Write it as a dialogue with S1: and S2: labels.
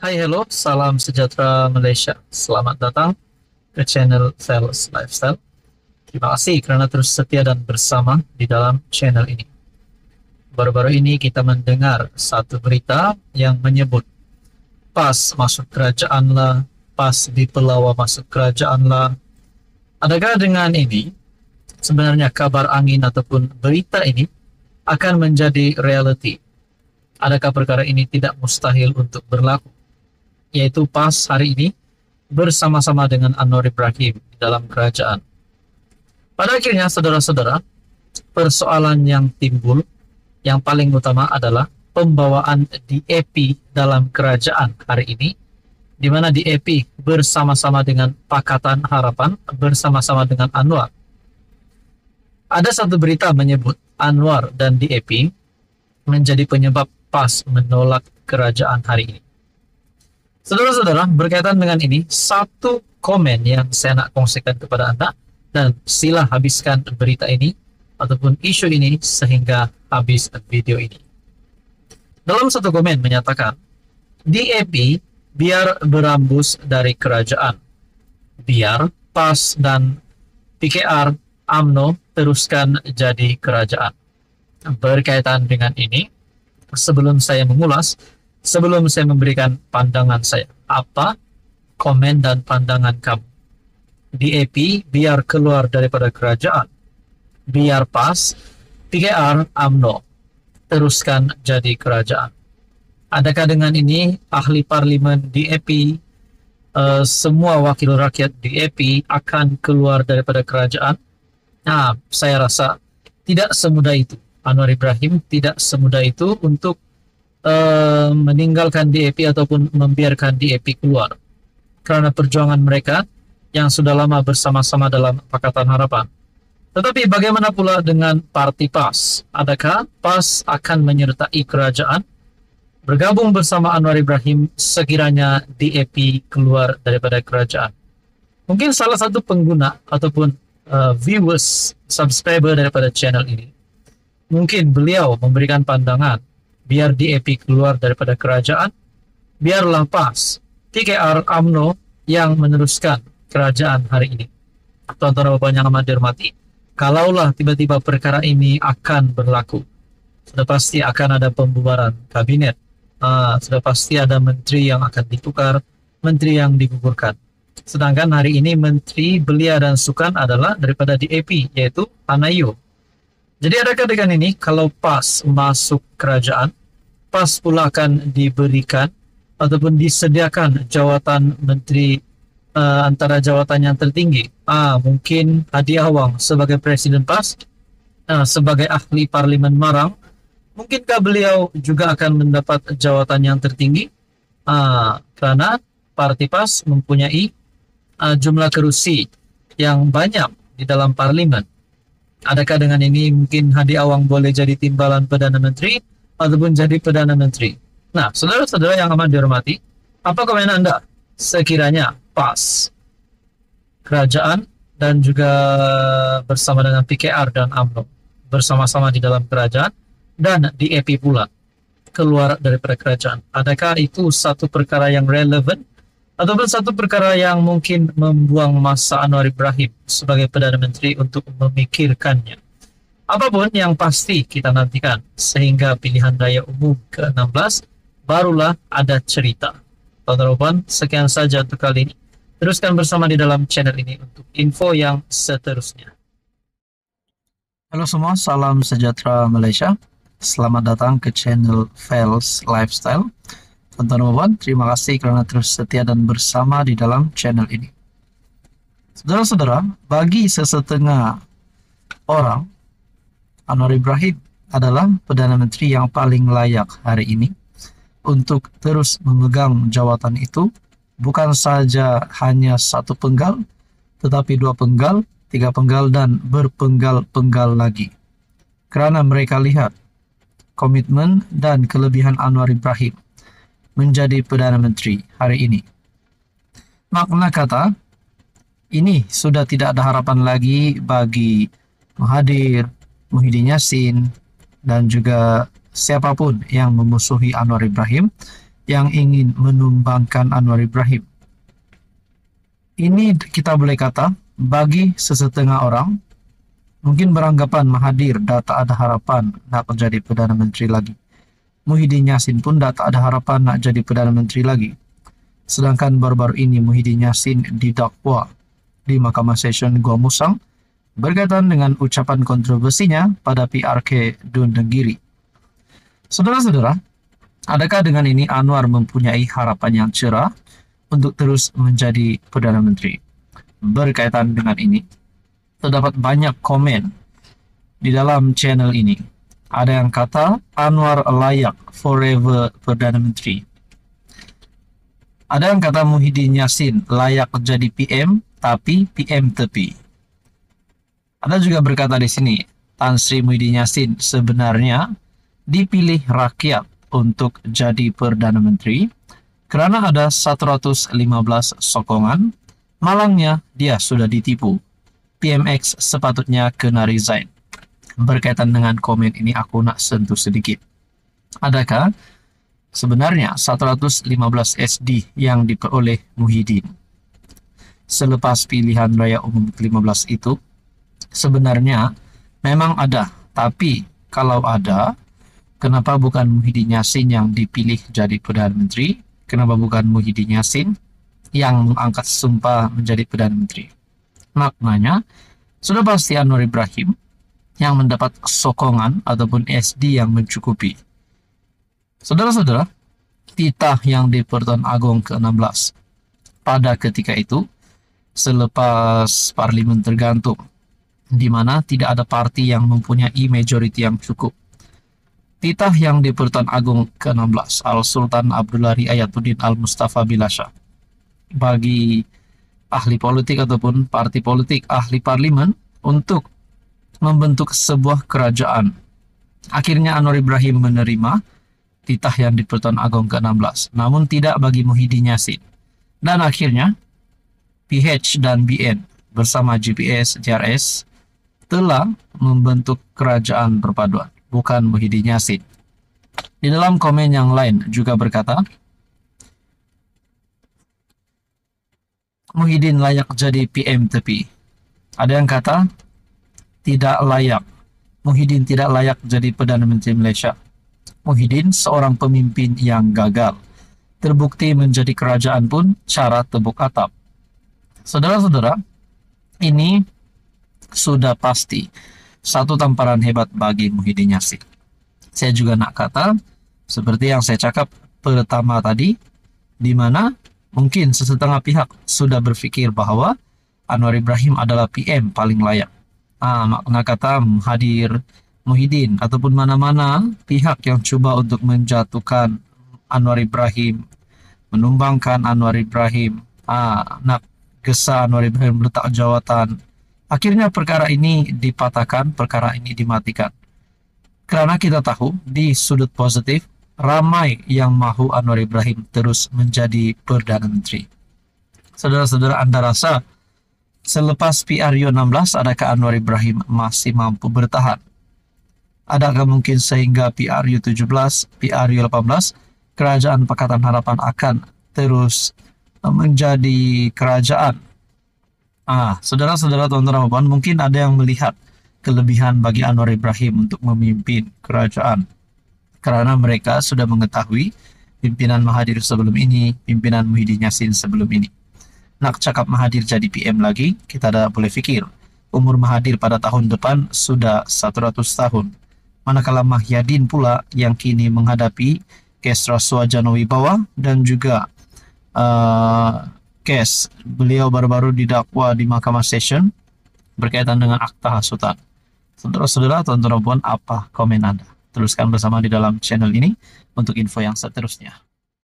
S1: Hai, hello, salam sejahtera Malaysia. Selamat datang ke channel Fels Lifestyle. Terima kasih karena terus setia dan bersama di dalam channel ini. Baru-baru ini kita mendengar satu berita yang menyebut PAS masuk kerajaan lah, PAS di Pelawa masuk kerajaan lah. Adakah dengan ini sebenarnya kabar angin ataupun berita ini akan menjadi reality? Adakah perkara ini tidak mustahil untuk berlaku? Yaitu PAS hari ini bersama-sama dengan Anwar Ibrahim di dalam kerajaan. Pada akhirnya, saudara-saudara, persoalan yang timbul yang paling utama adalah pembawaan DAP dalam kerajaan hari ini, di mana DAP bersama-sama dengan Pakatan Harapan, bersama-sama dengan Anwar. Ada satu berita menyebut Anwar dan DAP menjadi penyebab PAS menolak kerajaan hari ini. Saudara-saudara, berkaitan dengan ini, satu komen yang saya nak kongsikan kepada Anda, dan sila habiskan berita ini ataupun isu ini sehingga habis video ini. Dalam satu komen menyatakan, DAP biar berambus dari kerajaan, biar PAS dan PKR UMNO teruskan jadi kerajaan. Berkaitan dengan ini, sebelum saya mengulas, sebelum saya memberikan pandangan saya, apa komen dan pandangan kamu? DAP biar keluar daripada kerajaan, biar PAS, PKR, UMNO teruskan jadi kerajaan. Adakah dengan ini ahli parlimen DAP, semua wakil rakyat DAP akan keluar daripada kerajaan? Nah, saya rasa tidak semudah itu. Anwar Ibrahim tidak semudah itu untuk meninggalkan DAP ataupun membiarkan DAP keluar, karena perjuangan mereka yang sudah lama bersama-sama dalam Pakatan Harapan. Tetapi bagaimana pula dengan parti PAS? Adakah PAS akan menyertai kerajaan, bergabung bersama Anwar Ibrahim sekiranya DAP keluar daripada kerajaan? Mungkin salah satu pengguna ataupun viewers, subscriber daripada channel ini, mungkin beliau memberikan pandangan biar DAP keluar daripada kerajaan, biarlah PAS, PKR, UMNO yang meneruskan kerajaan hari ini. Tuan-tuan dan puan yang amat dihormati, kalaulah tiba-tiba perkara ini akan berlaku, sudah pasti akan ada pembubaran kabinet, sudah pasti ada menteri yang akan ditukar, menteri yang digugurkan. Sedangkan hari ini Menteri Belia dan Sukan adalah daripada DAP, yaitu Anayo. Jadi adakah dengan ini, kalau PAS masuk kerajaan, PAS pula akan diberikan ataupun disediakan jawatan menteri, antara jawatan yang tertinggi. Mungkin Hadi Awang sebagai Presiden PAS, sebagai ahli parlimen Marang, mungkinkah beliau juga akan mendapat jawatan yang tertinggi? Karena parti PAS mempunyai jumlah kerusi yang banyak di dalam parlimen. Adakah dengan ini mungkin Hadi Awang boleh jadi timbalan Perdana Menteri ataupun jadi Perdana Menteri? Nah, saudara-saudara yang amat dihormati, apa komen Anda sekiranya PAS, kerajaan, dan juga bersama dengan PKR dan UMNO bersama-sama di dalam kerajaan, dan DAP pula keluar daripada kerajaan? Adakah itu satu perkara yang relevan ataupun satu perkara yang mungkin membuang masa Anwar Ibrahim sebagai Perdana Menteri untuk memikirkannya? Apapun yang pasti kita nantikan sehingga pilihan raya umum ke-16 barulah ada cerita. Tuan-tuan, sekian saja untuk kali ini. Teruskan bersama di dalam channel ini untuk info yang seterusnya. Halo semua, salam sejahtera Malaysia. Selamat datang ke channel Fels Lifestyle. Tuan-tuan, terima kasih karena terus setia dan bersama di dalam channel ini. Saudara-saudara, bagi sesetengah orang, Anwar Ibrahim adalah Perdana Menteri yang paling layak hari ini untuk terus memegang jawatan itu, bukan saja hanya satu penggal, tetapi dua penggal, tiga penggal, dan berpenggal-penggal lagi. Karena mereka lihat komitmen dan kelebihan Anwar Ibrahim menjadi Perdana Menteri hari ini. Makna kata, ini sudah tidak ada harapan lagi bagi Mahathir, Muhyiddin Yassin, dan juga siapapun yang memusuhi Anwar Ibrahim yang ingin menumbangkan Anwar Ibrahim. Ini kita boleh kata, bagi sesetengah orang, mungkin beranggapan Mahathir tak ada harapan nak jadi Perdana Menteri lagi. Muhyiddin Yassin pun tak ada harapan nak jadi Perdana Menteri lagi. Sedangkan baru-baru ini Muhyiddin Yassin didakwa di Mahkamah Session Gua Musang berkaitan dengan ucapan kontroversinya pada PRK Dun Negiri. Saudara-saudara, adakah dengan ini Anwar mempunyai harapan yang cerah untuk terus menjadi Perdana Menteri? Berkaitan dengan ini, terdapat banyak komen di dalam channel ini. Ada yang kata Anwar layak forever Perdana Menteri. Ada yang kata Muhyiddin Yassin layak jadi PM, tapi PM tepi. Ada juga berkata di sini, Tan Sri Muhyiddin Yassin sebenarnya dipilih rakyat untuk jadi Perdana Menteri karena ada 115 sokongan, malangnya dia sudah ditipu. PMX sepatutnya kena resign. Berkaitan dengan komen ini aku nak sentuh sedikit. Adakah sebenarnya 115 SD yang diperoleh Muhyiddin selepas pilihan raya umum ke-15 itu sebenarnya memang ada, tapi kalau ada, kenapa bukan Muhyiddin Yassin yang dipilih jadi Perdana Menteri? Kenapa bukan Muhyiddin Yassin yang mengangkat sumpah menjadi Perdana Menteri? Maknanya, sudah pasti Anwar Ibrahim yang mendapat sokongan ataupun SD yang mencukupi. Saudara-saudara, titah yang di Pertuan Agong ke-16 pada ketika itu, selepas parlimen tergantung, di mana tidak ada parti yang mempunyai majority yang cukup. Titah yang di Pertuan Agong ke-16 Al-Sultan Abdullah Riayatuddin Al-Mustafa Bilasha bagi ahli politik ataupun parti politik ahli parlimen untuk membentuk sebuah kerajaan. Akhirnya Anwar Ibrahim menerima titah yang di Pertuan Agong ke-16, namun tidak bagi Muhyiddin Yassin. Dan akhirnya PH dan BN bersama GPS, JRS telah membentuk kerajaan perpaduan, bukan Muhyiddin Yassin. Di dalam komen yang lain juga berkata, Muhyiddin layak jadi PM tepi. Ada yang kata, tidak layak. Muhyiddin tidak layak jadi Perdana Menteri Malaysia. Muhyiddin seorang pemimpin yang gagal. Terbukti menjadi kerajaan pun cara tebuk atap. Saudara-saudara, ini sudah pasti satu tamparan hebat bagi Muhyiddin Yassin. Saya juga nak kata, seperti yang saya cakap pertama tadi, di mana mungkin sesetengah pihak sudah berpikir bahwa Anwar Ibrahim adalah PM paling layak. Makna kata Mahathir, Muhyiddin, ataupun mana-mana pihak yang coba untuk menjatuhkan Anwar Ibrahim, menumbangkan Anwar Ibrahim, nak gesa Anwar Ibrahim letak jawatan. Akhirnya perkara ini dipatahkan, perkara ini dimatikan. Karena kita tahu di sudut positif, ramai yang mahu Anwar Ibrahim terus menjadi Perdana Menteri. Saudara-saudara, Anda rasa selepas PRU 16, adakah Anwar Ibrahim masih mampu bertahan? Adakah mungkin sehingga PRU 17, PRU 18, Kerajaan Pakatan Harapan akan terus menjadi kerajaan? Saudara-saudara, tuan-tuan dan puan, mungkin ada yang melihat kelebihan bagi Anwar Ibrahim untuk memimpin kerajaan. Karena mereka sudah mengetahui pimpinan Mahathir sebelum ini, pimpinan Muhyiddin Yassin sebelum ini. Nak cakap Mahathir jadi PM lagi, kita dah boleh fikir. Umur Mahathir pada tahun depan sudah 100 tahun. Manakala Muhyiddin pula yang kini menghadapi kes rasuah Janowi Bawah dan juga kes beliau baru-baru didakwa di Mahkamah Session berkaitan dengan akta hasutan. Saudara-saudara, tuan-tuan dan puan, apa komen Anda? Teruskan bersama di dalam channel ini untuk info yang seterusnya.